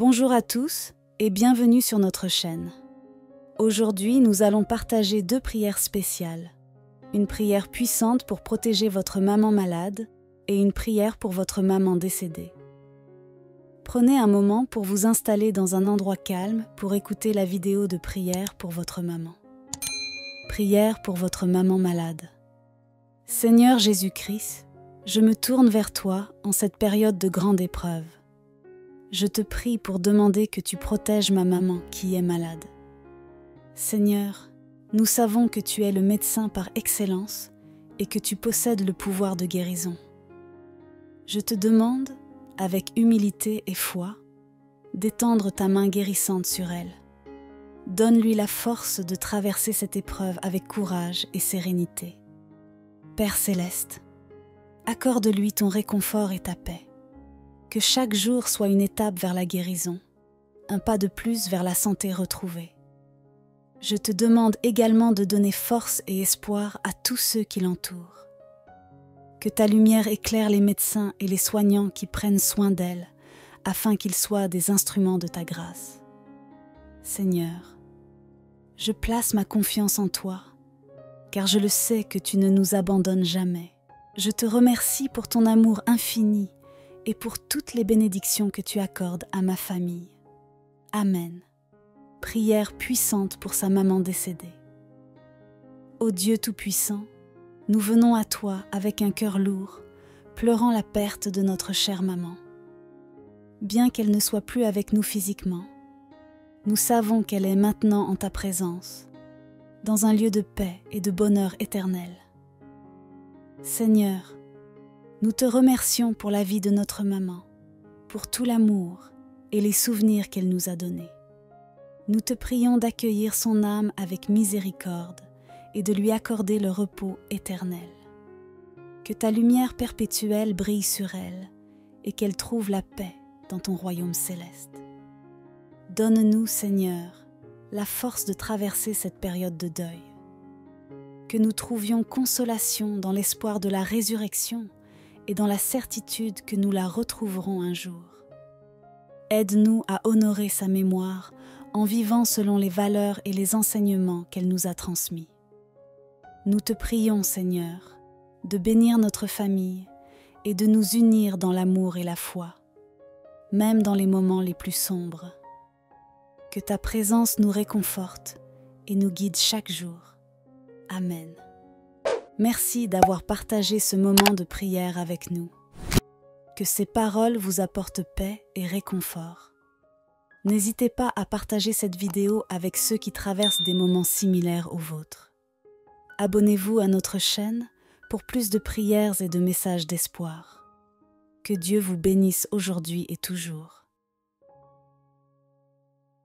Bonjour à tous et bienvenue sur notre chaîne. Aujourd'hui, nous allons partager 2 prières spéciales. Une prière puissante pour protéger votre maman malade et une prière pour votre maman décédée. Prenez un moment pour vous installer dans un endroit calme pour écouter la vidéo de prière pour votre maman. Prière pour votre maman malade. Seigneur Jésus-Christ, je me tourne vers toi en cette période de grande épreuve. Je te prie pour demander que tu protèges ma maman qui est malade. Seigneur, nous savons que tu es le médecin par excellence et que tu possèdes le pouvoir de guérison. Je te demande, avec humilité et foi, d'étendre ta main guérissante sur elle. Donne-lui la force de traverser cette épreuve avec courage et sérénité. Père céleste, accorde-lui ton réconfort et ta paix. Que chaque jour soit une étape vers la guérison, un pas de plus vers la santé retrouvée. Je te demande également de donner force et espoir à tous ceux qui l'entourent. Que ta lumière éclaire les médecins et les soignants qui prennent soin d'elle, afin qu'ils soient des instruments de ta grâce. Seigneur, je place ma confiance en toi, car je le sais que tu ne nous abandonnes jamais. Je te remercie pour ton amour infini et pour toutes les bénédictions que tu accordes à ma famille. Amen. Prière puissante pour sa maman décédée. Ô Dieu Tout-Puissant, nous venons à toi avec un cœur lourd, pleurant la perte de notre chère maman. Bien qu'elle ne soit plus avec nous physiquement, nous savons qu'elle est maintenant en ta présence, dans un lieu de paix et de bonheur éternel. Seigneur, nous te remercions pour la vie de notre maman, pour tout l'amour et les souvenirs qu'elle nous a donnés. Nous te prions d'accueillir son âme avec miséricorde et de lui accorder le repos éternel. Que ta lumière perpétuelle brille sur elle et qu'elle trouve la paix dans ton royaume céleste. Donne-nous, Seigneur, la force de traverser cette période de deuil. Que nous trouvions consolation dans l'espoir de la résurrection et dans la certitude que nous la retrouverons un jour. Aide-nous à honorer sa mémoire en vivant selon les valeurs et les enseignements qu'elle nous a transmis. Nous te prions, Seigneur, de bénir notre famille et de nous unir dans l'amour et la foi, même dans les moments les plus sombres. Que ta présence nous réconforte et nous guide chaque jour. Amen. Merci d'avoir partagé ce moment de prière avec nous. Que ces paroles vous apportent paix et réconfort. N'hésitez pas à partager cette vidéo avec ceux qui traversent des moments similaires aux vôtres. Abonnez-vous à notre chaîne pour plus de prières et de messages d'espoir. Que Dieu vous bénisse aujourd'hui et toujours.